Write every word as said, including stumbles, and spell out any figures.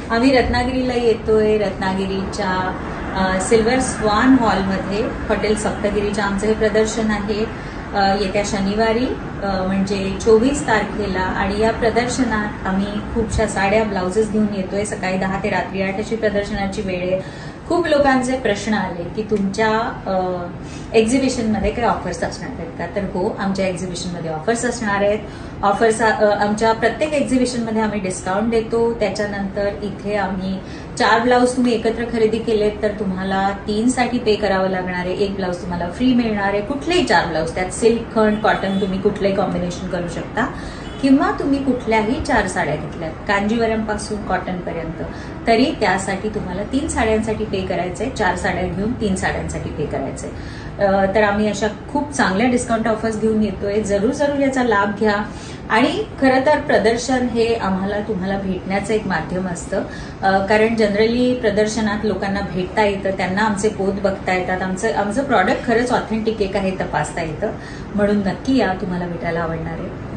आम्ही रत्नागिरीला येतोय. रत्नागिरीच्या सिल्वर स्वान हॉलमध्ये हॉटेल सप्तगिरीच्या आमचं हे प्रदर्शन आहे येत्या शनिवारी म्हणजे चोवीस तारखेला. आणि या प्रदर्शनात आम्ही खूपशा साड्या ब्लाउजेस घेऊन येतोय. सकाळी दहा ते रात्री आठ अशी प्रदर्शनाची वेळ आहे. खूप लोकांचे प्रश्न आले की तुमच्या एक्झिबिशनमध्ये काही ऑफर्स असणार आहेत का? तर हो, आमच्या एक्झिबिशनमध्ये ऑफर्स असणार आहेत. ऑफर्स आमच्या प्रत्येक एक्झिबिशनमध्ये आम्ही डिस्काउंट देतो. त्याच्यानंतर इथे आम्ही चार ब्लाऊज तुम्ही एकत्र खरेदी केलेत तर तुम्हाला तीन साठी पे करावं लागणार आहे. एक ब्लाऊज तुम्हाला फ्री मिळणार आहे. कुठलेही चार ब्लाऊज, त्यात सिल्क, खंड, कॉटन तुम्ही कुठलंही कॉम्बिनेशन करू शकता. किंवा तुम्ही कुठल्याही चार साड्या घेतल्यात कांजीवरम पासून कॉटन पर्यंत तरी त्यासाठी तुम्हाला तीन साड्यांसाठी पे करायचंय. चार साड्या घेऊन तीन साड्यांसाठी पे करायचंय. तर आम्ही अशा खूप चांगल्या डिस्काउंट ऑफर्स घेऊन येतोय. जरूर जरूर याचा लाभ घ्या. आणि खरं तर प्रदर्शन हे आम्हाला तुम्हाला भेटण्याचं एक माध्यम असतं. कारण जनरली प्रदर्शनात लोकांना भेटता येतं, त्यांना आमचे पोत बघता येतात, आमचं आमचं प्रॉडक्ट खरंच ऑथेंटिक आहे तपासता येतं. म्हणून नक्की या, तुम्हाला भेटायला आवडणार आहे.